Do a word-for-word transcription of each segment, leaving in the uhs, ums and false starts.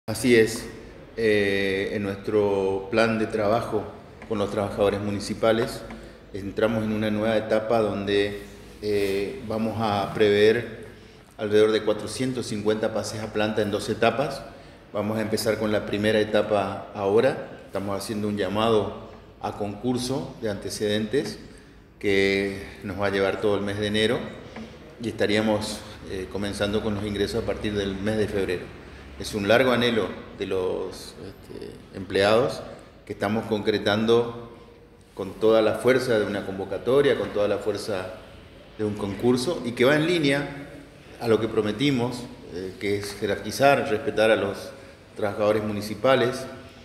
Así es, eh, en nuestro plan de trabajo con los trabajadores municipales entramos en una nueva etapa donde eh, vamos a prever alrededor de cuatrocientos cincuenta pases a planta en dos etapas. Vamos a empezar con la primera etapa ahora, estamos haciendo un llamado a concurso de antecedentes que nos va a llevar todo el mes de enero y estaríamos eh, comenzando con los ingresos a partir del mes de febrero. Es un largo anhelo de los este, empleados que estamos concretando con toda la fuerza de una convocatoria, con toda la fuerza de un concurso y que va en línea a lo que prometimos, eh, que es jerarquizar, respetar a los trabajadores municipales.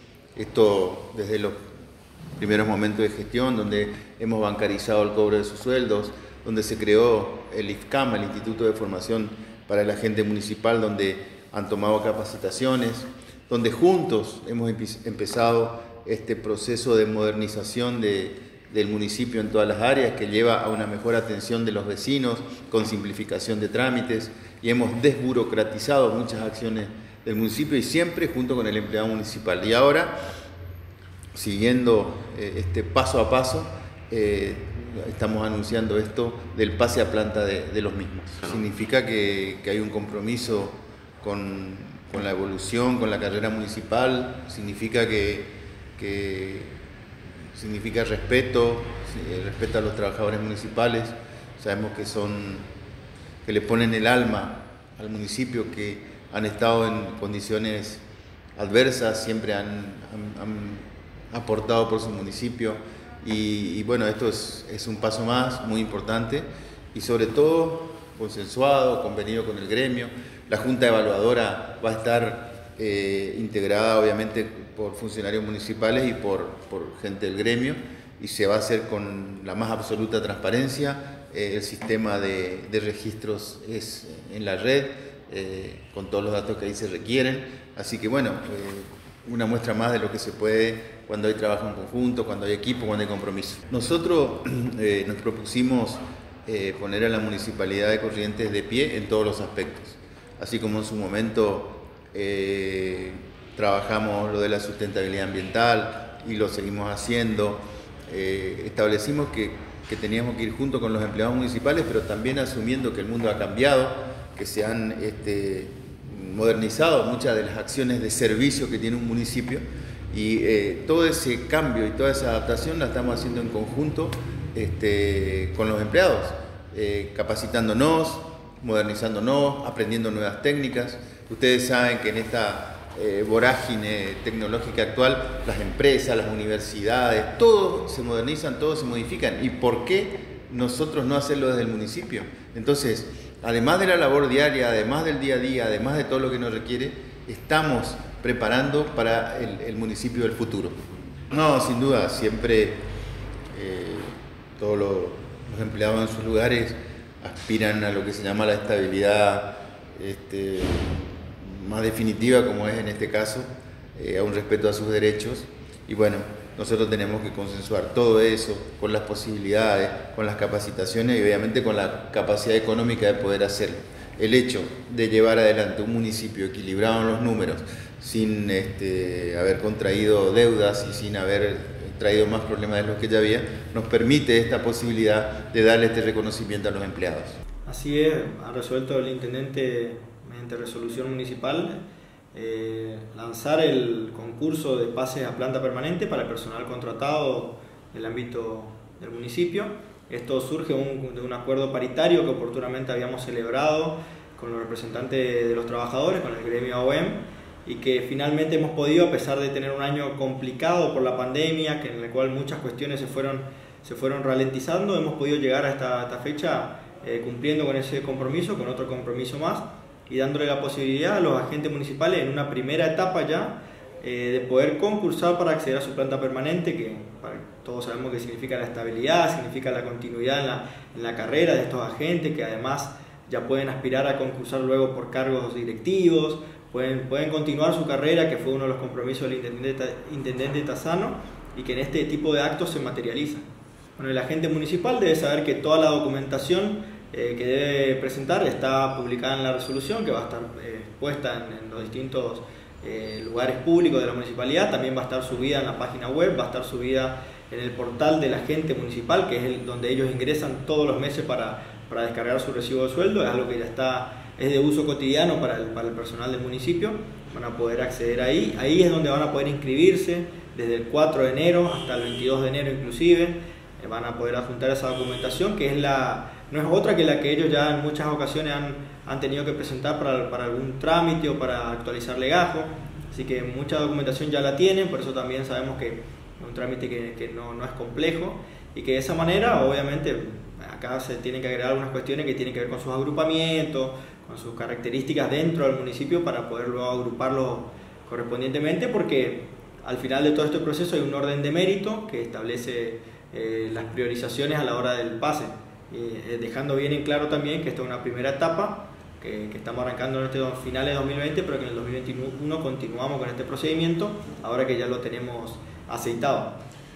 Esto desde los primeros momentos de gestión, donde hemos bancarizado el cobro de sus sueldos, donde se creó el I F C A M, el Instituto de Formación para el Agente Municipal, donde han tomado capacitaciones, donde juntos hemos empezado este proceso de modernización de, del municipio en todas las áreas, que lleva a una mejor atención de los vecinos, con simplificación de trámites, y hemos desburocratizado muchas acciones del municipio y siempre junto con el empleado municipal. Y ahora, siguiendo eh, este paso a paso, eh, estamos anunciando esto del pase a planta de, de los mismos. Significa que, que hay un compromiso con, con la evolución, con la carrera municipal, significa que, que significa respeto, respeto a los trabajadores municipales. Sabemos que son, que le ponen el alma al municipio, que han estado en condiciones adversas, siempre han, han, han aportado por su municipio y, y bueno, esto es, es un paso más muy importante y sobre todo consensuado, convenido con el gremio. La Junta Evaluadora va a estar eh, integrada obviamente por funcionarios municipales y por, por gente del gremio y se va a hacer con la más absoluta transparencia. Eh, el sistema de, de registros es en la red, eh, con todos los datos que ahí se requieren. Así que bueno, eh, una muestra más de lo que se puede cuando hay trabajo en conjunto, cuando hay equipo, cuando hay compromiso. Nosotros eh, nos propusimos eh, poner a la Municipalidad de Corrientes de pie en todos los aspectos. Así como en su momento eh, trabajamos lo de la sustentabilidad ambiental y lo seguimos haciendo, eh, establecimos que, que teníamos que ir junto con los empleados municipales, pero también asumiendo que el mundo ha cambiado, que se han este, modernizado muchas de las acciones de servicio que tiene un municipio y eh, todo ese cambio y toda esa adaptación la estamos haciendo en conjunto este, con los empleados, eh, capacitándonos, modernizándonos, aprendiendo nuevas técnicas. Ustedes saben que en esta eh, vorágine tecnológica actual, las empresas, las universidades, todos se modernizan, todos se modifican. ¿Y por qué nosotros no hacerlo desde el municipio? Entonces, además de la labor diaria, además del día a día, además de todo lo que nos requiere, estamos preparando para el, el municipio del futuro. No, sin duda, siempre eh, todos los, los empleados en sus lugares aspiran a lo que se llama la estabilidad este, más definitiva, como es en este caso, eh, a un respeto a sus derechos. Y bueno, nosotros tenemos que consensuar todo eso con las posibilidades, con las capacitaciones y obviamente con la capacidad económica de poder hacerlo. El hecho de llevar adelante un municipio equilibrado en los números, sin este, haber contraído deudas y sin haber traído más problemas de los que ya había, nos permite esta posibilidad de darle este reconocimiento a los empleados. Así es, ha resuelto el intendente mediante resolución municipal eh, lanzar el concurso de pases a planta permanente para el personal contratado en el ámbito del municipio. Esto surge un, de un acuerdo paritario que oportunamente habíamos celebrado con los representantes de los trabajadores, con el gremio A O E M, y que finalmente hemos podido, a pesar de tener un año complicado por la pandemia, que en el cual muchas cuestiones se fueron, se fueron ralentizando, hemos podido llegar a esta, esta fecha eh, cumpliendo con ese compromiso, con otro compromiso más, y dándole la posibilidad a los agentes municipales en una primera etapa ya eh, de poder concursar para acceder a su planta permanente, que para, todos sabemos que significa la estabilidad, significa la continuidad en la, en la carrera de estos agentes, que además ya pueden aspirar a concursar luego por cargos directivos, pueden, pueden continuar su carrera, que fue uno de los compromisos del intendente, intendente Tassano, y que en este tipo de actos se materializa. Bueno, el agente municipal debe saber que toda la documentación eh, que debe presentar está publicada en la resolución, que va a estar eh, puesta en, en los distintos eh, lugares públicos de la municipalidad, también va a estar subida en la página web, va a estar subida en el portal del agente municipal, que es el, donde ellos ingresan todos los meses para, para descargar su recibo de sueldo. Es algo que ya está, es de uso cotidiano para el, para el personal del municipio. Van a poder acceder ahí, ahí es donde van a poder inscribirse desde el cuatro de enero hasta el veintidós de enero inclusive. Eh, van a poder adjuntar esa documentación, que es la, no es otra que la que ellos ya en muchas ocasiones han, han tenido que presentar para, para algún trámite o para actualizar legajo. Así que mucha documentación ya la tienen, por eso también sabemos que es un trámite que, que no, no es complejo, y que de esa manera, obviamente, acá se tienen que agregar algunas cuestiones que tienen que ver con sus agrupamientos, con sus características dentro del municipio para poder luego agruparlos correspondientemente, porque al final de todo este proceso hay un orden de mérito que establece eh, las priorizaciones a la hora del pase, eh, dejando bien en claro también que esta es una primera etapa que, que estamos arrancando en este finales de dos mil veinte, pero que en el dos mil veintiuno continuamos con este procedimiento, ahora que ya lo tenemos aceitado.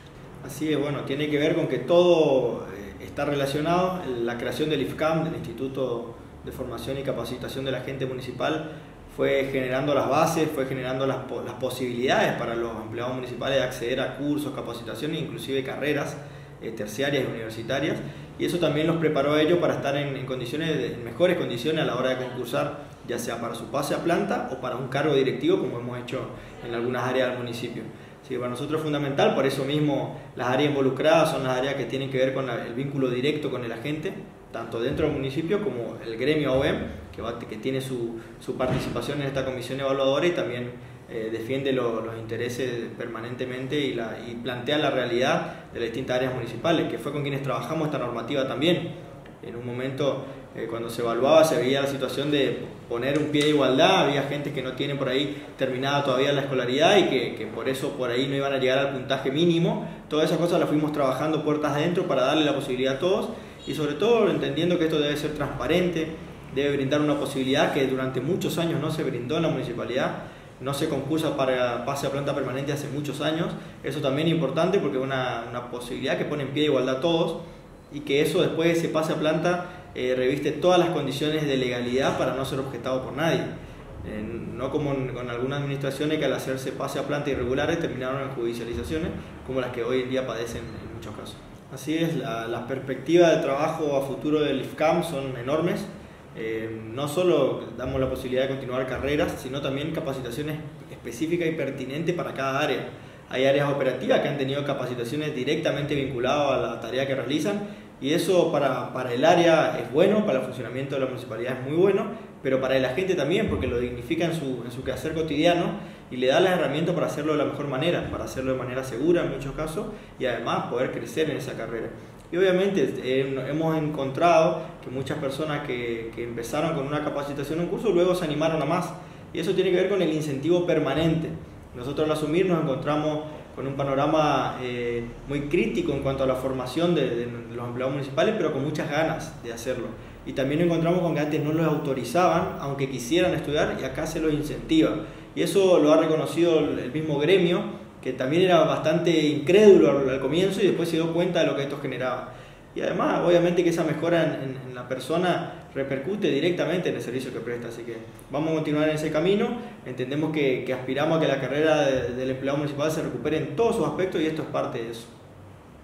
Así es, bueno, tiene que ver con que todo eh, está relacionado. La creación del I F C A M, del Instituto de Formación y Capacitación del Agente Municipal, fue generando las bases, fue generando las, las posibilidades para los empleados municipales de acceder a cursos, capacitaciones, inclusive carreras eh, terciarias y universitarias, y eso también los preparó a ellos para estar en, en, condiciones de, en mejores condiciones a la hora de concursar, ya sea para su pase a planta o para un cargo directivo, como hemos hecho en algunas áreas del municipio. Así que para nosotros es fundamental, por eso mismo las áreas involucradas son las áreas que tienen que ver con la, el vínculo directo con el agente, tanto dentro del municipio como el gremio O E M, que, va, que tiene su, su participación en esta comisión evaluadora y también eh, defiende lo, los intereses permanentemente y, la, y plantea la realidad de las distintas áreas municipales, que fue con quienes trabajamos esta normativa también. En un momento, eh, cuando se evaluaba, se veía la situación de poner un pie de igualdad, había gente que no tiene por ahí terminada todavía la escolaridad y que, que por eso por ahí no iban a llegar al puntaje mínimo. Todas esas cosas las fuimos trabajando puertas adentro para darle la posibilidad a todos, y sobre todo entendiendo que esto debe ser transparente, debe brindar una posibilidad que durante muchos años no se brindó en la municipalidad. No se concursa para pase a planta permanente hace muchos años. Eso también es importante porque es una, una posibilidad que pone en pie de igualdad a todos, y que eso después de ese pase a planta eh, reviste todas las condiciones de legalidad para no ser objetado por nadie. Eh, no como en, con algunas administraciones que al hacerse pase a planta irregulares terminaron en judicializaciones, como las que hoy en día padecen en muchos casos. Así es, la, las perspectivas de trabajo a futuro del I F C A M son enormes. Eh, no solo damos la posibilidad de continuar carreras, sino también capacitaciones específicas y pertinentes para cada área. Hay áreas operativas que han tenido capacitaciones directamente vinculadas a la tarea que realizan, y eso para, para el área es bueno, para el funcionamiento de la municipalidad es muy bueno, pero para el agente también, porque lo dignifica en su, en su quehacer cotidiano y le da las herramientas para hacerlo de la mejor manera, para hacerlo de manera segura en muchos casos, y además poder crecer en esa carrera. Y obviamente eh, hemos encontrado que muchas personas que, que empezaron con una capacitación en un curso luego se animaron a más, y eso tiene que ver con el incentivo permanente. Nosotros al asumir nos encontramos con un panorama eh, muy crítico en cuanto a la formación de, de los empleados municipales, pero con muchas ganas de hacerlo. Y también nos encontramos con que antes no los autorizaban, aunque quisieran estudiar, y acá se los incentiva. Y eso lo ha reconocido el mismo gremio, que también era bastante incrédulo al, al comienzo y después se dio cuenta de lo que esto generaba. Y además, obviamente que esa mejora en, en, en la persona repercute directamente en el servicio que presta. Así que vamos a continuar en ese camino. Entendemos que, que aspiramos a que la carrera de, del empleado municipal se recupere en todos sus aspectos, y esto es parte de eso.